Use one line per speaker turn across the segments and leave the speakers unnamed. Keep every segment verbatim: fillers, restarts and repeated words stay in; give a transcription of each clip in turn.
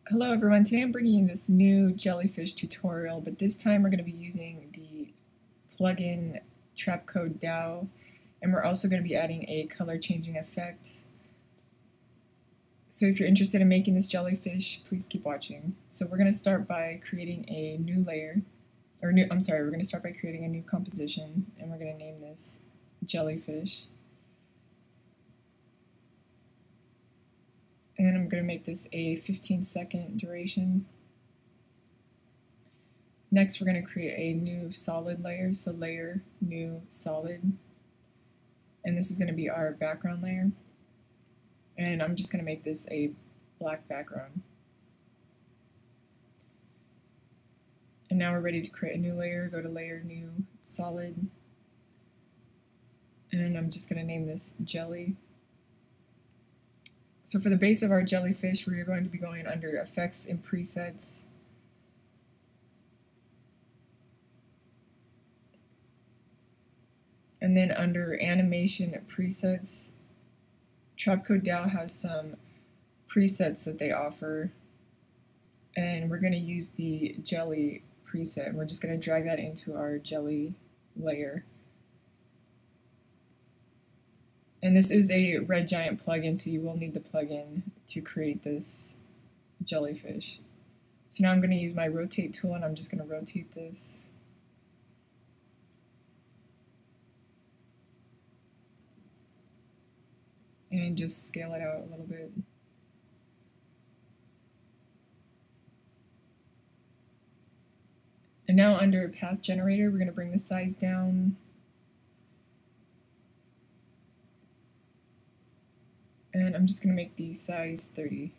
Hello everyone, today I'm bringing you this new jellyfish tutorial, but this time we're going to be using the plugin Trapcode Tao, and we're also going to be adding a color changing effect. So if you're interested in making this jellyfish, please keep watching. So we're going to start by creating a new layer, or new, I'm sorry, we're going to start by creating a new composition, and we're going to name this jellyfish. And I'm going to make this a fifteen second duration. Next, we're going to create a new solid layer, so layer, new, solid. And this is going to be our background layer. And I'm just going to make this a black background. And now we're ready to create a new layer. Go to layer, new, solid. And I'm just going to name this jelly. So for the base of our jellyfish, we're going to be going under effects and presets. And then under animation presets, Trapcode Tao has some presets that they offer. And we're going to use the jelly preset, and we're just going to drag that into our jelly layer. And this is a Red Giant plugin, so you will need the plugin to create this jellyfish. So now I'm going to use my rotate tool, and I'm just going to rotate this. And just scale it out a little bit. And now under Path Generator, we're going to bring the size down. And I'm just going to make the size thirty.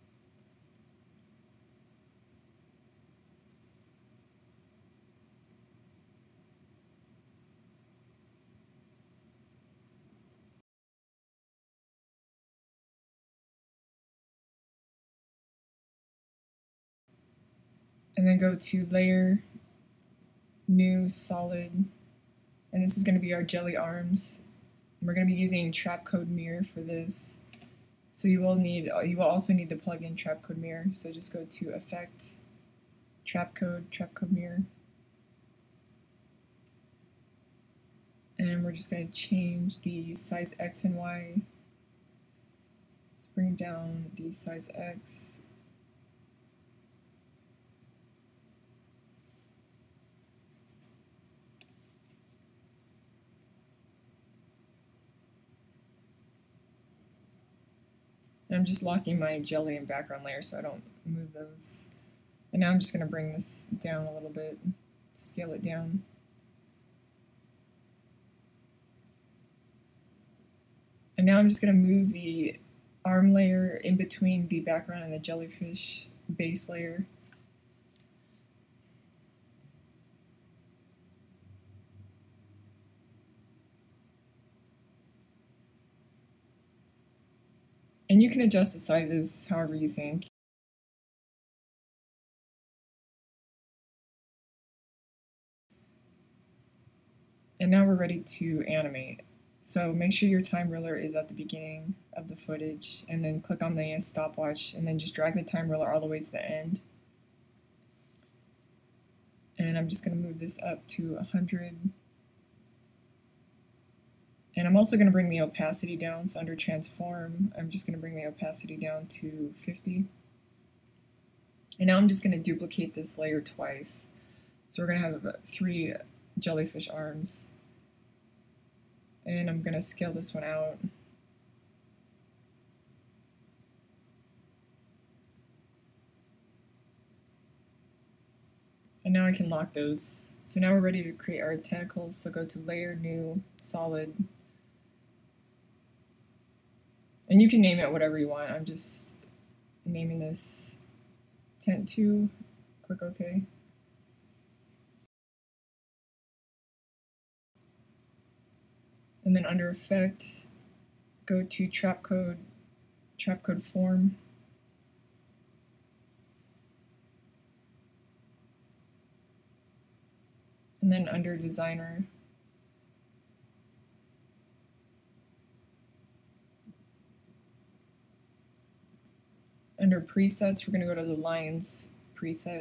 And then go to Layer, New, Solid, and this is going to be our jelly arms. And we're going to be using Trapcode Mirror for this. So you will need, you will also need the plugin Trapcode Mirror. So just go to Effect, Trapcode, Trapcode Mirror. And we're just going to change the size X and Y. Let's bring down the size X. And I'm just locking my jelly and background layer so I don't move those. And now I'm just going to bring this down a little bit, scale it down. And now I'm just going to move the arm layer in between the background and the jellyfish base layer. And you can adjust the sizes however you think. And now we're ready to animate. So make sure your time ruler is at the beginning of the footage, and then click on the stopwatch, and then just drag the time ruler all the way to the end. And I'm just going to move this up to one hundred. And I'm also going to bring the opacity down, so under transform, I'm just going to bring the opacity down to fifty. And now I'm just going to duplicate this layer twice. So we're going to have about three jellyfish arms. And I'm going to scale this one out. And now I can lock those. So now we're ready to create our tentacles. So go to Layer, New, Solid. And you can name it whatever you want. I'm just naming this Tent two. Click OK. And then under Effect, go to Trapcode, Trapcode Form. And then under Designer, Under presets, we're going to go to the lines preset.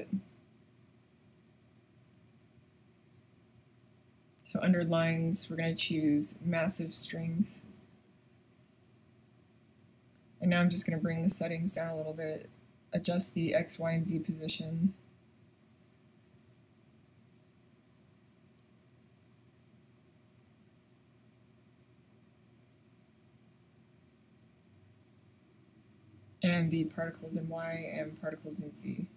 So under lines, we're going to choose massive strings. And now I'm just going to bring the settings down a little bit, adjust the X, Y, and Z position. And the particles in Y and particles in Z.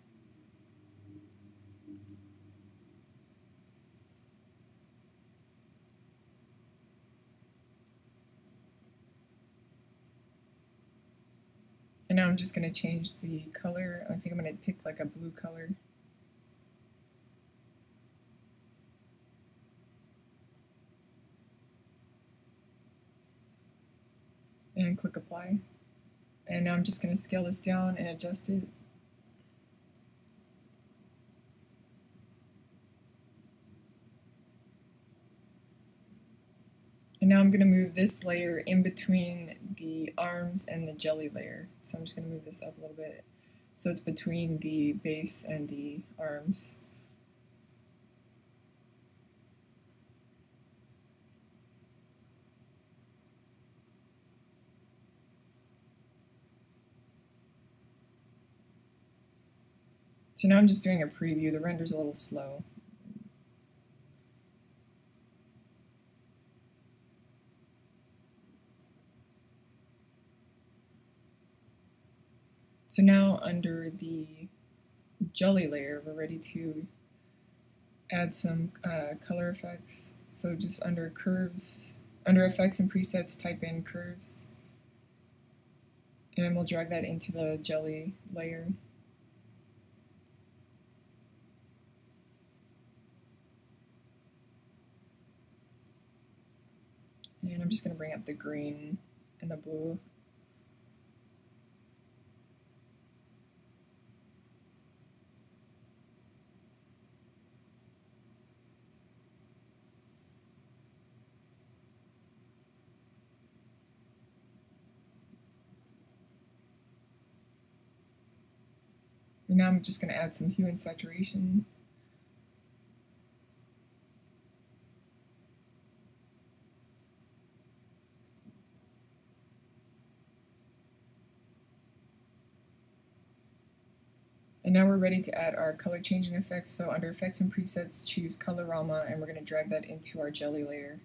And now I'm just going to change the color. I think I'm going to pick like a blue color. And click apply. And now I'm just going to scale this down and adjust it. And now I'm going to move this layer in between the arms and the jelly layer. So I'm just going to move this up a little bit so it's between the base and the arms. So now I'm just doing a preview. The render's a little slow. So now under the jelly layer, we're ready to add some uh, color effects. So just under curves, under effects and presets, type in curves. And then we'll drag that into the jelly layer. And I'm just going to bring up the green and the blue. And now I'm just going to add some hue and saturation. And now we're ready to add our color changing effects. So under effects and presets, choose Colorama, and we're going to drag that into our jelly layer.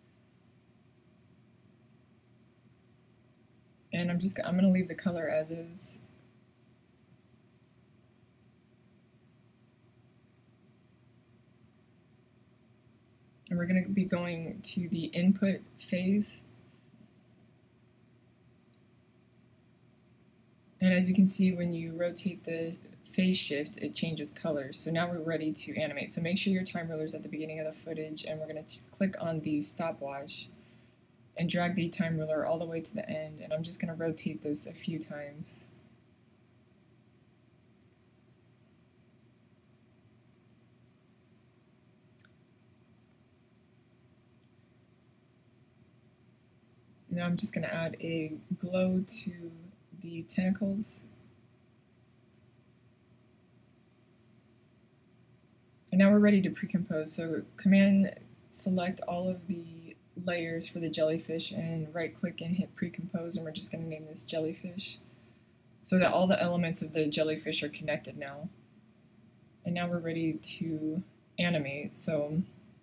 And I'm just I'm going to leave the color as is. And we're going to be going to the input phase. And as you can see, when you rotate the phase shift, it changes colors. So now we're ready to animate. So make sure your time ruler is at the beginning of the footage, and we're going to click on the stopwatch and drag the time ruler all the way to the end. And I'm just going to rotate this a few times. Now I'm just going to add a glow to the tentacles. And now we're ready to pre-compose. So command select all of the layers for the jellyfish and right click and hit pre-compose, and we're just going to name this jellyfish so that all the elements of the jellyfish are connected now. And now we're ready to animate. So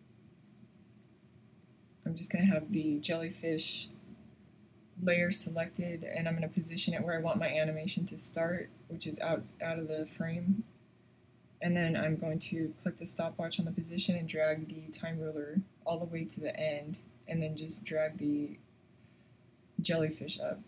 I'm just going to have the jellyfish layer selected, and I'm going to position it where I want my animation to start, which is out, out of the frame. And then I'm going to click the stopwatch on the position and drag the time ruler all the way to the end, and then just drag the jellyfish up.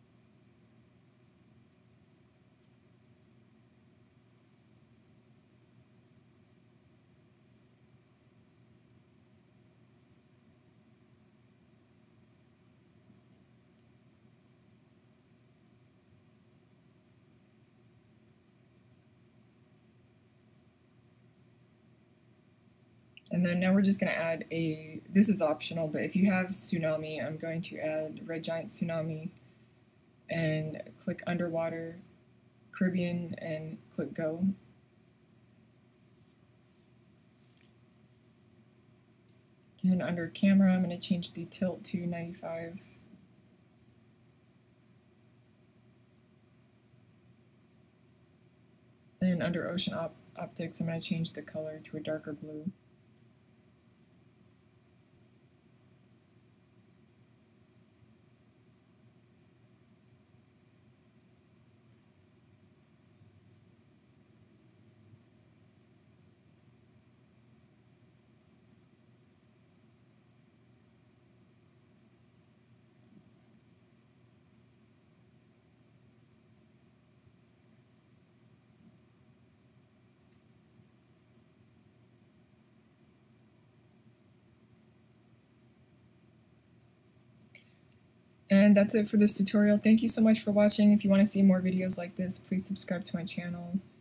And then now we're just going to add a, this is optional, but if you have Tsunami, I'm going to add Red Giant Psunami and click underwater, Caribbean and click go. And under camera, I'm going to change the tilt to ninety-five. And under ocean op optics, I'm going to change the color to a darker blue. And that's it for this tutorial. Thank you so much for watching. If you want to see more videos like this, please subscribe to my channel.